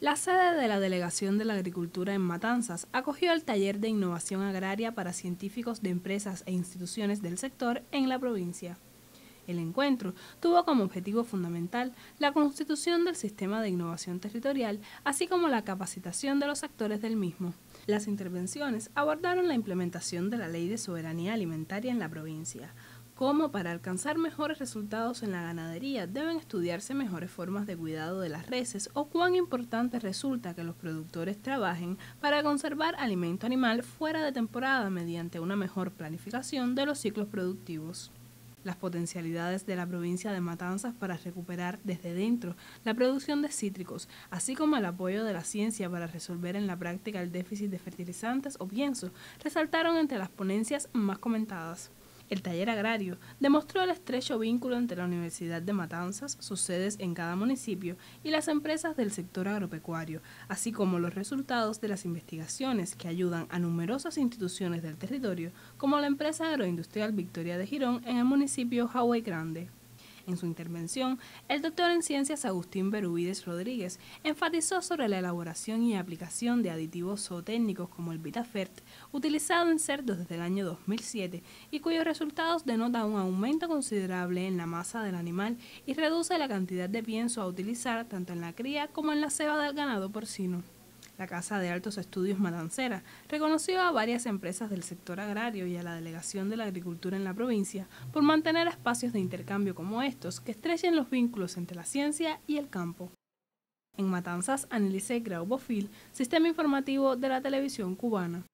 La sede de la Delegación de la Agricultura en Matanzas acogió el taller de innovación agraria para científicos de empresas e instituciones del sector en la provincia. El encuentro tuvo como objetivo fundamental la constitución del sistema de innovación territorial, así como la capacitación de los actores del mismo. Las intervenciones abordaron la implementación de la Ley de Soberanía Alimentaria en la provincia, cómo para alcanzar mejores resultados en la ganadería deben estudiarse mejores formas de cuidado de las reses o cuán importante resulta que los productores trabajen para conservar alimento animal fuera de temporada mediante una mejor planificación de los ciclos productivos. Las potencialidades de la provincia de Matanzas para recuperar desde dentro la producción de cítricos, así como el apoyo de la ciencia para resolver en la práctica el déficit de fertilizantes o pienso, resaltaron entre las ponencias más comentadas. El taller agrario demostró el estrecho vínculo entre la Universidad de Matanzas, sus sedes en cada municipio, y las empresas del sector agropecuario, así como los resultados de las investigaciones que ayudan a numerosas instituciones del territorio, como la empresa agroindustrial Victoria de Girón en el municipio Hawái Grande. En su intervención, el doctor en ciencias Agustín Berubides Rodríguez enfatizó sobre la elaboración y aplicación de aditivos zootécnicos como el Vitafert, utilizado en cerdos desde el año 2007 y cuyos resultados denotan un aumento considerable en la masa del animal y reduce la cantidad de pienso a utilizar tanto en la cría como en la ceba del ganado porcino. La Casa de Altos Estudios Matancera reconoció a varias empresas del sector agrario y a la Delegación de la Agricultura en la provincia por mantener espacios de intercambio como estos que estrechen los vínculos entre la ciencia y el campo. En Matanzas, Annelise Grau Bofil, Sistema Informativo de la Televisión Cubana.